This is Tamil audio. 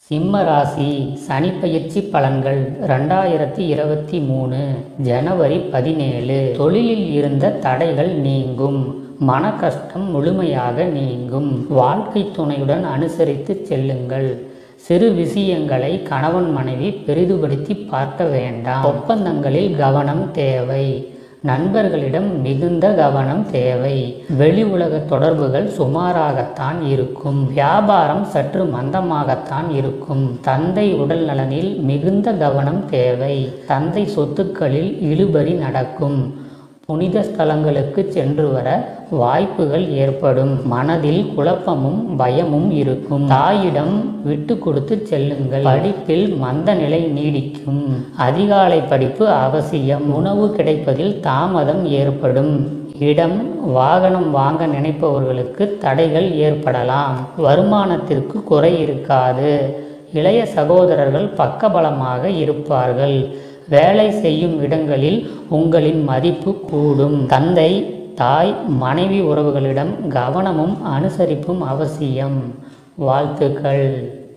சிம்ம ராசி சனிப்பெயர்ச்சி பலன்கள் 2023 ஜனவரி 17. தொழிலில் இருந்த தடைகள் நீங்கும். மன கஷ்டம் முழுமையாக நீங்கும். வாழ்க்கை துணையுடன் அனுசரித்து செல்லுங்கள். சிறு விஷயங்களை கணவன் மனைவி பெரிதுபடுத்தி பார்க்க வேண்டாம். ஒப்பந்தங்களில் கவனம் தேவை. நண்பர்களிடம் மிகுந்த கவனம் தேவை. வெளி உலக தொடர்புகள் சுமாராகத்தான் இருக்கும். வியாபாரம் சற்று மந்தமாகத்தான் இருக்கும். தந்தை உடல் நலனில் மிகுந்த கவனம் தேவை. தந்தை சொத்துக்களில் இழுபறி நடக்கும். புனித ஸ்தலங்களுக்கு சென்று வர வாய்ப்புகள் ஏற்படும். மனதில் குழப்பமும் பயமும் இருக்கும். தாயிடம் விட்டு கொடுத்து செல்லுங்கள். படிப்பில் மந்த நிலை நீடிக்கும். அதிகாலை படிப்பு அவசியம். உணவு கிடைப்பதில் தாமதம் ஏற்படும். இடம் வாகனம் வாங்க நினைப்பவர்களுக்கு தடைகள் ஏற்படலாம். வருமானத்திற்கு குறை இருக்காது. இளைய சகோதரர்கள் பக்கபலமாக இருப்பார்கள். வேலை செய்யும் இடங்களில் உங்களின் மதிப்பு கூடும். தந்தை, தாய், மனைவி உறவுகளிடம் கவனமும் அனுசரிப்பும் அவசியம். வாழ்த்துக்கள்.